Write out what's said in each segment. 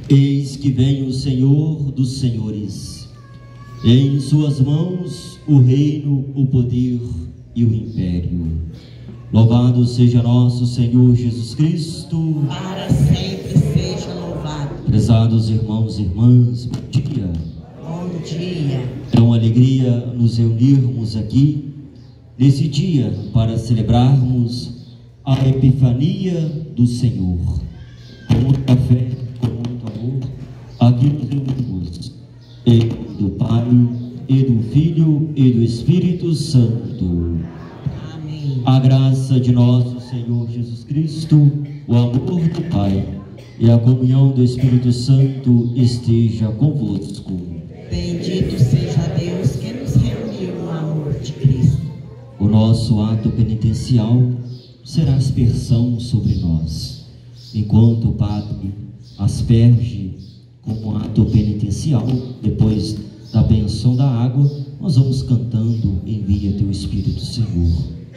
Eis que vem o Senhor dos senhores. Em suas mãos o reino, o poder e o império. Louvado seja nosso Senhor Jesus Cristo. Para sempre seja louvado. Prezados irmãos e irmãs, bom dia. Bom dia. É uma alegria nos reunirmos aqui nesse dia para celebrarmos a Epifania do Senhor. Com muita fé, com muito amor, aqui nos reunimos em nome do Pai, e do Filho e do Espírito Santo. Amém. A graça de nosso Senhor Jesus Cristo, o amor do Pai e a comunhão do Espírito Santo esteja convosco. Bendito seja Deus que nos reuniu no amor de Cristo. O nosso ato penitencial será aspersão sobre nós. Enquanto o Padre asperge como ato penitencial, depois da benção da água, nós vamos cantando: envia teu Espírito, Senhor.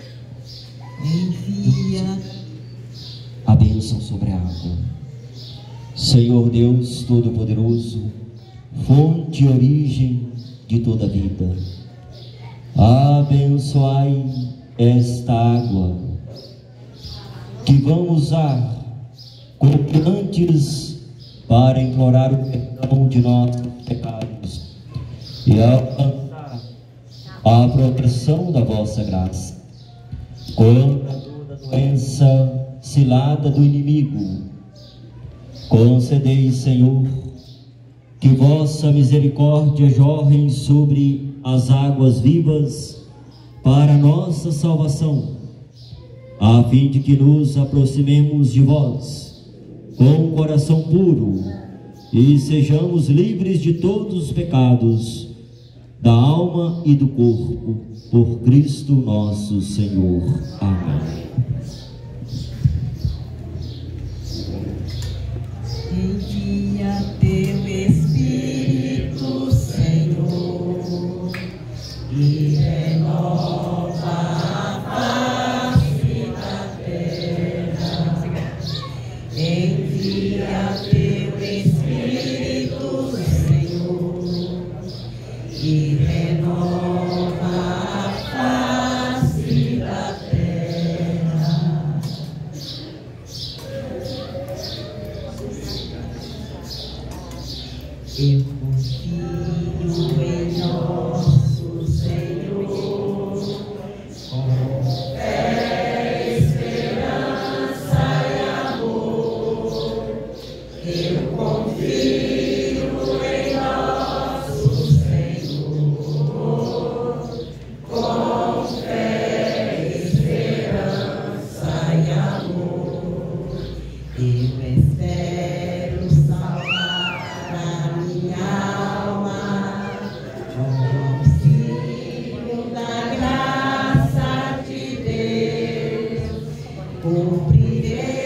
Envia A bênção sobre a água. Senhor Deus Todo-Poderoso, fonte e origem de toda a vida, abençoai esta água que vamos usar confiantes para implorar o perdão de nossos pecados e alcançar a proteção da vossa graça contra toda doença cilada do inimigo. Concedei, Senhor, que vossa misericórdia jorre sobre as águas vivas para nossa salvação, a fim de que nos aproximemos de vós com um coração puro e sejamos livres de todos os pecados da alma e do corpo, por Cristo nosso Senhor. Amém. Envia teu Espírito, Senhor, e renova a face da terra. Envia teu Espírito, Senhor, e renova a face da terra. Eu confio em nosso Senhor, com fé, esperança e amor. Eu confio em nosso Senhor, com fé, esperança e amor. Eu espero salvar a minha alma, com auxílio da graça de Deus. Cumprirei